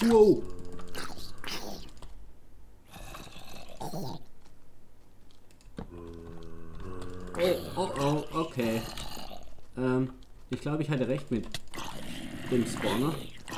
Wow. Oh, okay. Ich glaube, ich hatte recht mit dem Spawner.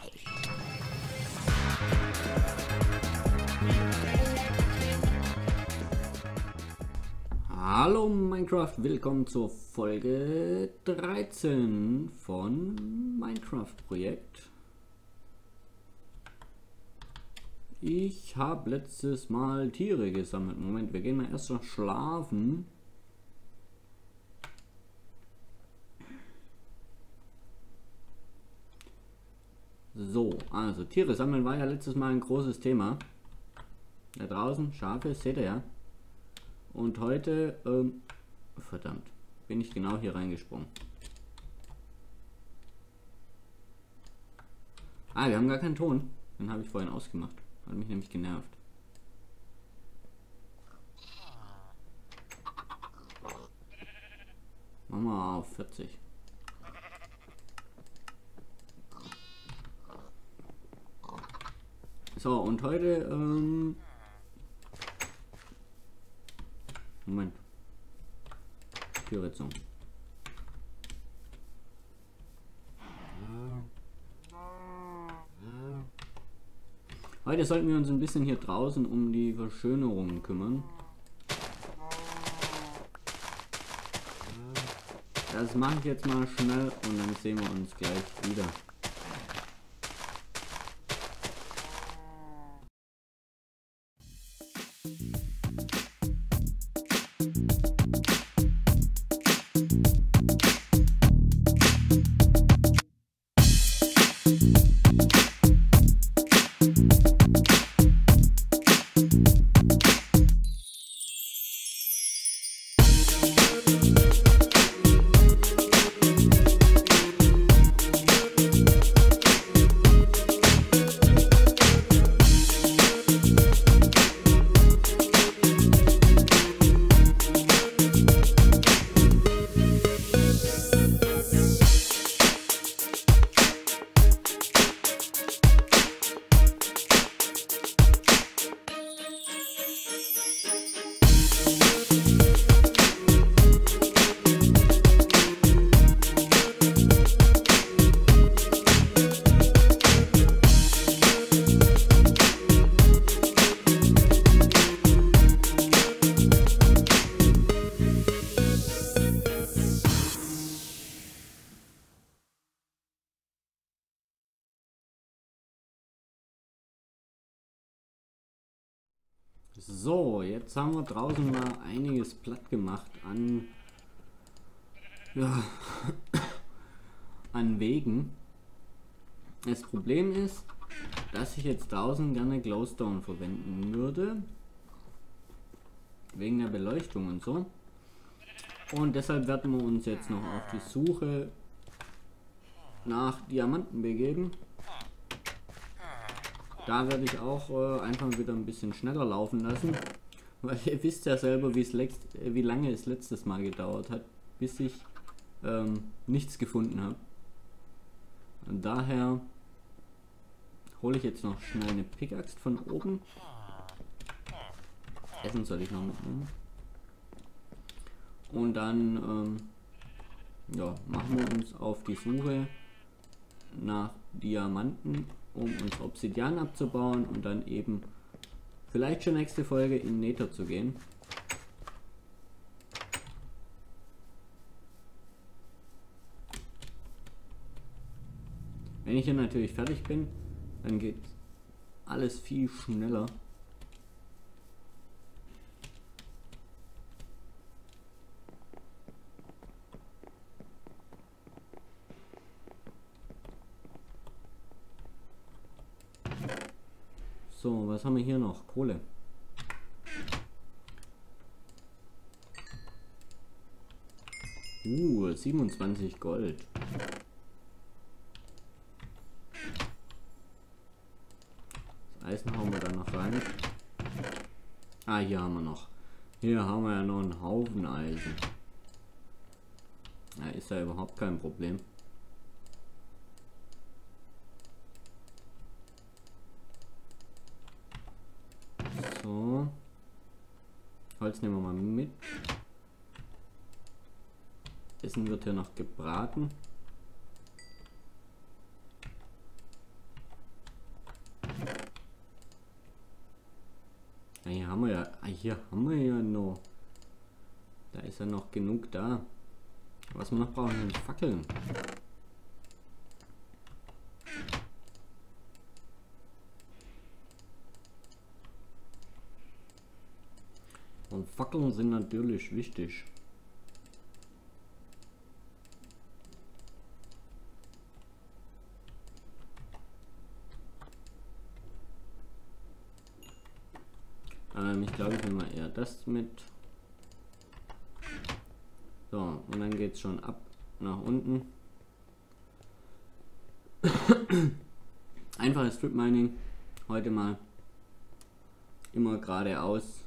Hallo Minecraft, willkommen zur Folge 13 von Minecraft Projekt. Ich habe letztes Mal Tiere gesammelt. Moment, wir gehen mal erst noch schlafen. So, also Tiere sammeln war ja letztes Mal ein großes Thema. Da draußen, Schafe, seht ihr ja. Und heute, verdammt, bin ich genau hier reingesprungen. Ah, wir haben gar keinen Ton. Den habe ich vorhin ausgemacht. Hat mich nämlich genervt. Machen wir auf 40. So, und heute, Moment. Türritzung. Heute sollten wir uns ein bisschen hier draußen um die Verschönerungen kümmern. Das mache ich jetzt mal schnell und dann sehen wir uns gleich wieder. So, jetzt haben wir draußen mal einiges platt gemacht an, ja, an Wegen. Das Problem ist, dass ich jetzt draußen gerne Glowstone verwenden würde, wegen der Beleuchtung und so. Und deshalb werden wir uns jetzt noch auf die Suche nach Diamanten begeben. Da werde ich auch einfach wieder ein bisschen schneller laufen lassen, weil ihr wisst ja selber, wie lange es letztes Mal gedauert hat, bis ich nichts gefunden habe. Und daher hole ich jetzt noch schnell eine Pickaxe von oben. Essen soll ich noch mitnehmen. Und dann ja, machen wir uns auf die Suche nach Diamanten, um uns Obsidian abzubauen und dann eben vielleicht schon nächste Folge in Nether zu gehen. Wenn ich hier natürlich fertig bin, dann geht alles viel schneller. So, was haben wir hier noch? Kohle. 27 Gold. Das Eisen hauen wir dann noch rein. Ah, hier haben wir noch. Hier haben wir ja noch einen Haufen Eisen. Ja, ist ja überhaupt kein Problem. Holz nehmen wir mal mit. Essen wird hier noch gebraten. Ja, hier haben wir ja noch. Da ist ja noch genug da. Was wir noch brauchen, sind Fackeln. Und Fackeln sind natürlich wichtig. Ich glaube, ich nehme mal eher das mit. So, und dann geht es schon ab nach unten. Einfaches Strip Mining. Heute mal immer geradeaus.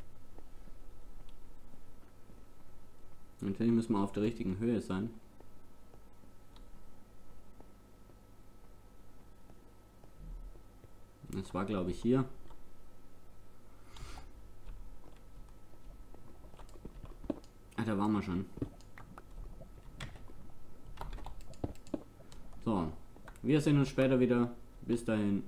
Natürlich müssen wir auf der richtigen Höhe sein. Das war, glaube ich, hier. Ah, da waren wir schon. So, wir sehen uns später wieder. Bis dahin.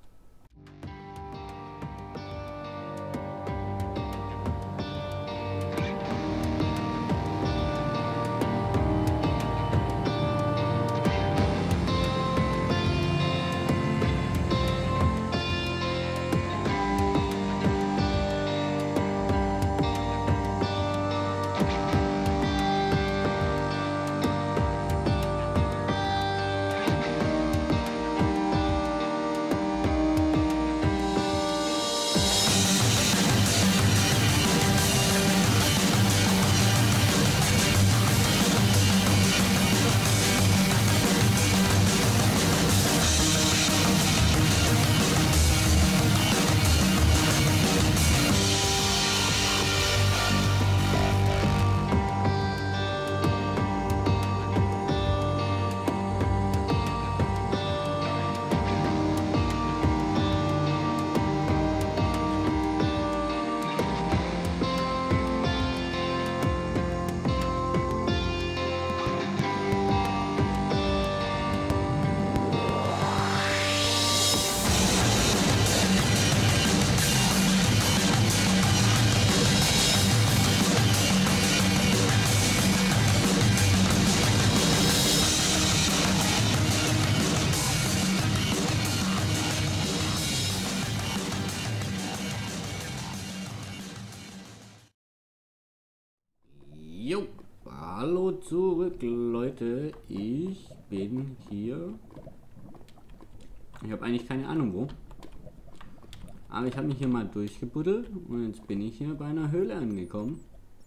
Jo, hallo zurück, Leute. Ich bin hier. Ich habe eigentlich keine Ahnung wo. Aber ich habe mich hier mal durchgebuddelt und jetzt bin ich hier bei einer Höhle angekommen.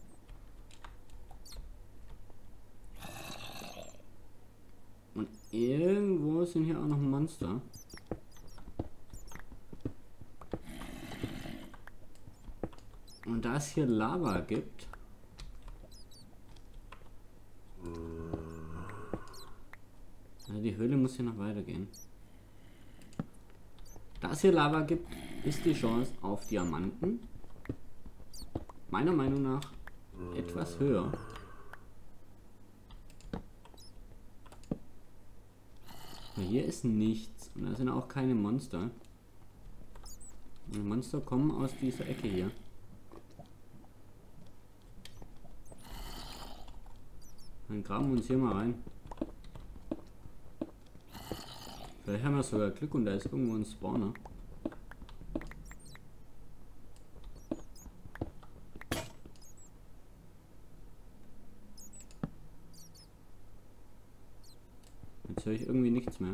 Und irgendwo sind hier auch noch Monster. Und da es hier Lava gibt, also die Höhle muss hier noch weitergehen. Da es hier Lava gibt, ist die Chance auf Diamanten meiner Meinung nach etwas höher. Aber hier ist nichts und da sind auch keine Monster. Die Monster kommen aus dieser Ecke hier. Dann graben wir uns hier mal rein. Vielleicht haben wir sogar Glück und da ist irgendwo ein Spawner. Jetzt höre ich irgendwie nichts mehr.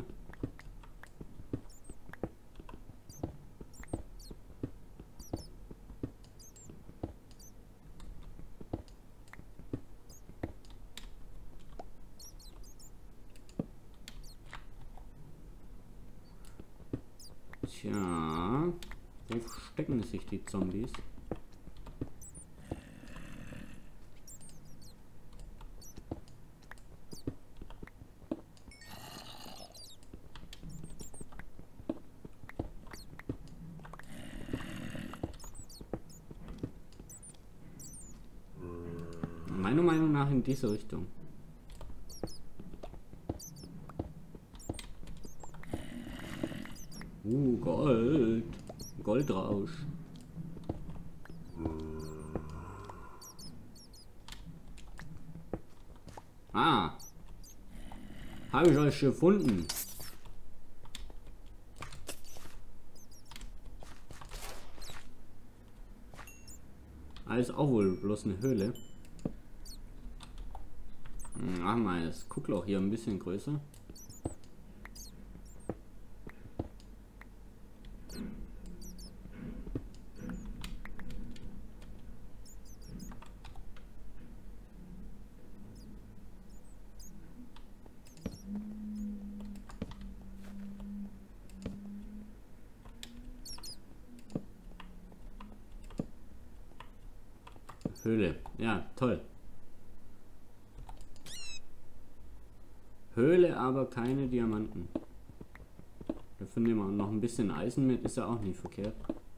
Tja, wo stecken sich die Zombies? Meiner Meinung nach in diese Richtung. Gold. Goldrausch. Ah. Habe ich euch gefunden. Alles auch wohl bloß eine Höhle. Machen wir das Guckloch hier ein bisschen größer. Höhle. Ja, toll. Höhle, aber keine Diamanten. Dafür nehmen wir noch ein bisschen Eisen mit, ist ja auch nicht verkehrt.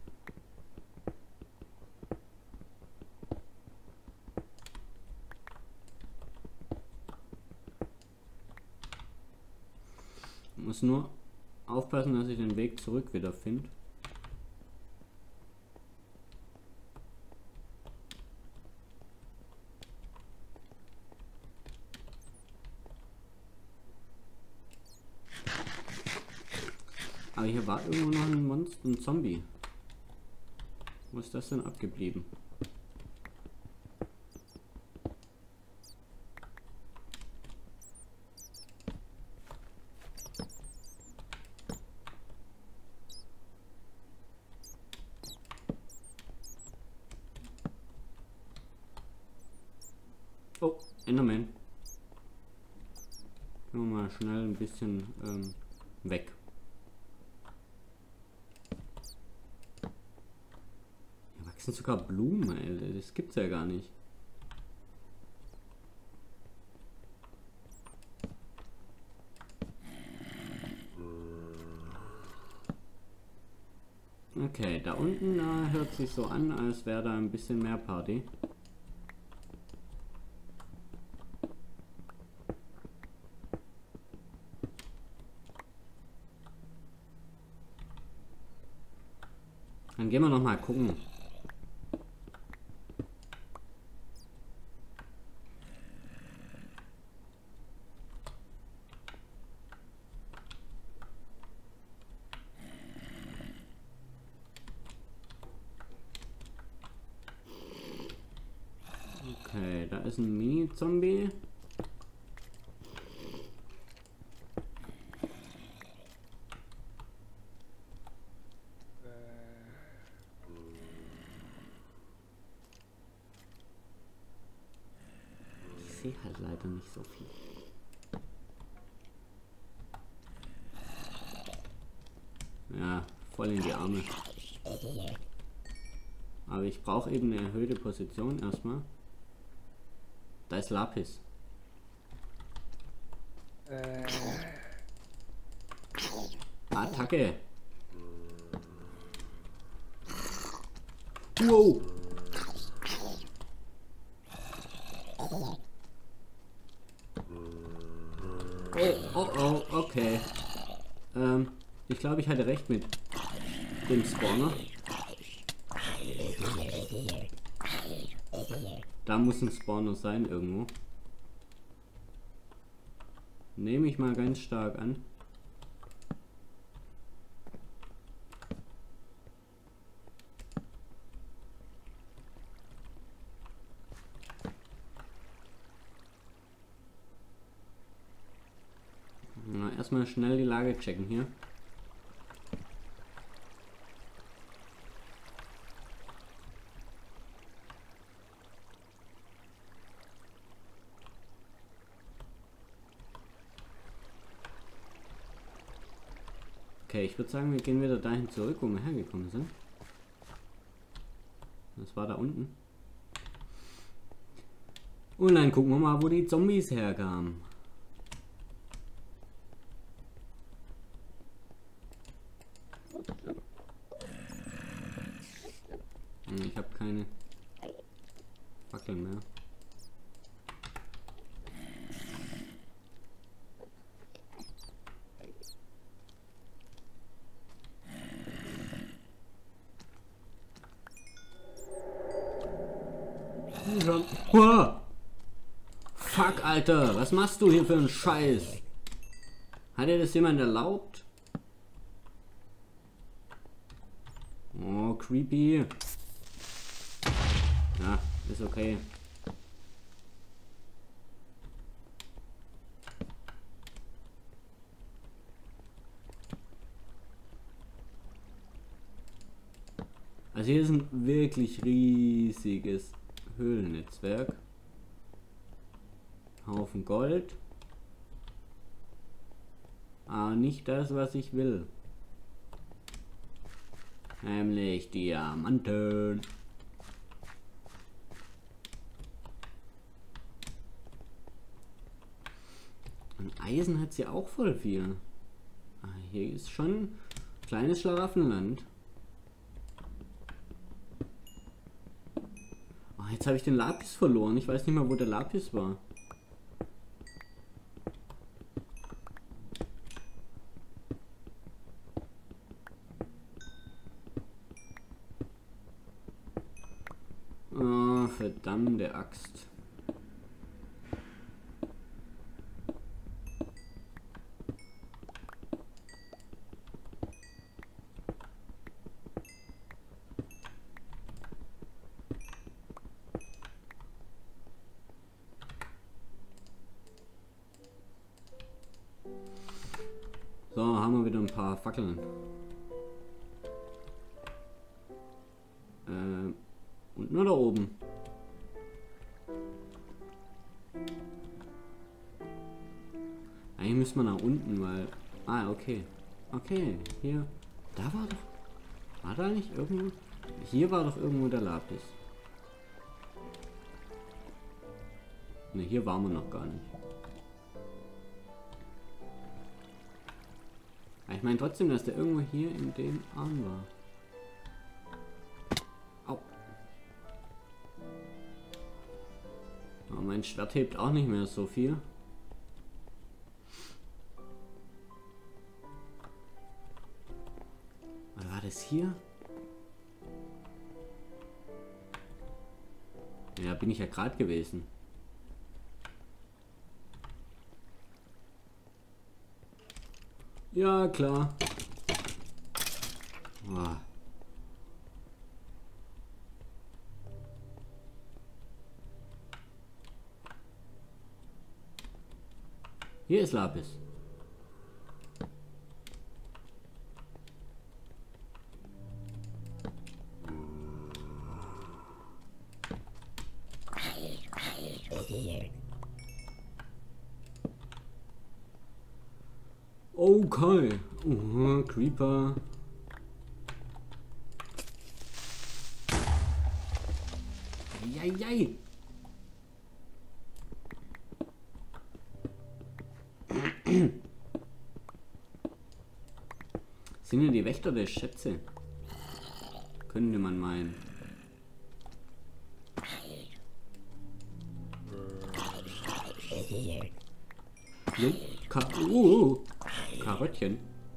Ich muss nur aufpassen, dass ich den Weg zurück wieder finde. Aber hier war irgendwo noch ein Monster, ein Zombie. Wo ist das denn abgeblieben? Oh, Enderman. Gehen wir mal schnell ein bisschen weg. Das sind sogar Blumen, ey. Das gibt's ja gar nicht. Okay, da unten hört sich so an, als wäre da ein bisschen mehr Party. Dann gehen wir noch mal gucken. Okay, da ist ein Mini-Zombie. Ich sehe halt leider nicht so viel. Ja, voll in die Arme. Aber ich brauche eben eine erhöhte Position erstmal. Da ist Lapis. Attacke. Wow. Oh, okay. Ich glaube, ich hatte recht mit dem Spawner. Da muss ein Spawner sein irgendwo. Nehme ich mal ganz stark an. Na, erstmal schnell die Lage checken hier. Okay, ich würde sagen, wir gehen wieder dahin zurück, wo wir hergekommen sind. Das war da unten. Und dann gucken wir mal, wo die Zombies herkamen. Ich habe keine Fackeln mehr. ist schon. Uah. Fuck, Alter. Was machst du hier für einen Scheiß? Hat dir das jemand erlaubt? Oh, creepy. Ja, ist okay. Also hier ist ein wirklich riesiges Höhlennetzwerk. Haufen Gold. Aber nicht das, was ich will. Nämlich Diamanten. Und Eisen hat sie auch voll viel. Ah, hier ist schon ein kleines Schlaraffenland. Oh, jetzt habe ich den Lapis verloren. Ich weiß nicht mal, wo der Lapis war. Oh, verdammte Axt. So, haben wir wieder ein paar Fackeln. Und nur da oben. Eigentlich müssen wir nach unten, weil... Ah, okay. Okay, hier... Da war doch... War da nicht irgendwo... Hier war doch irgendwo der Lapis. Ne, hier waren wir noch gar nicht. Aber ich meine trotzdem, dass der irgendwo hier in dem Arm war. Au. Aber mein Schwert hebt auch nicht mehr so viel. Oder war das hier? Ja, bin ich ja gerade gewesen. Ja, klar. Oh. Hier ist Lapis. Okay. Creeper. Eieiei. Sind ja die Wächter der Schätze. Könnte man meinen. Karottchen.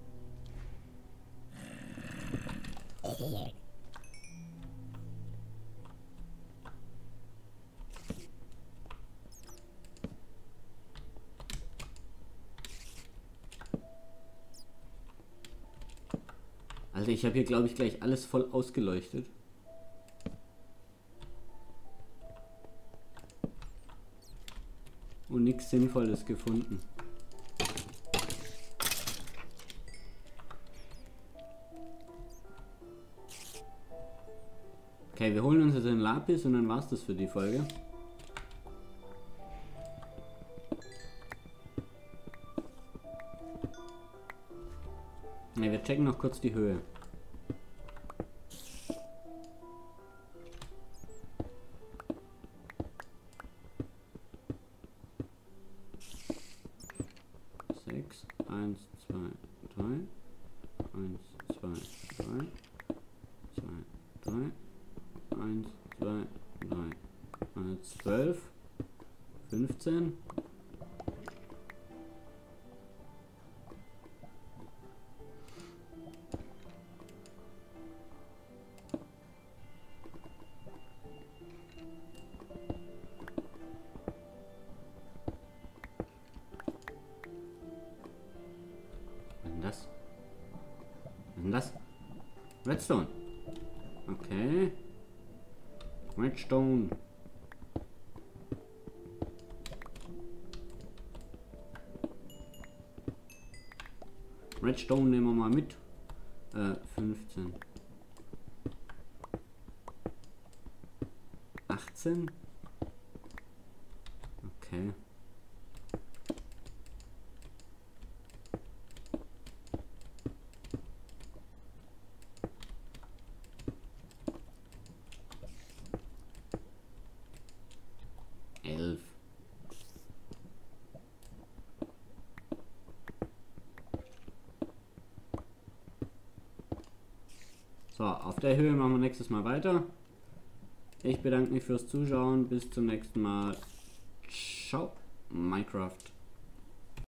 Alter, ich habe hier, glaube ich, gleich alles voll ausgeleuchtet. Und nichts Sinnvolles gefunden. Okay, wir holen uns jetzt einen Lapis und dann war's das für die Folge. Ne, wir checken noch kurz die Höhe. Sechs, 1, 2, 3, 1, 2, 3, 2, 3, 1, 2, 3, 12, 15. das? Was ist denn das? Redstone. Okay. Redstone. Redstone nehmen wir mal mit. 15. 18. Okay. So, auf der Höhe machen wir nächstes Mal weiter. Ich bedanke mich fürs Zuschauen. Bis zum nächsten Mal. Ciao, Minecraft.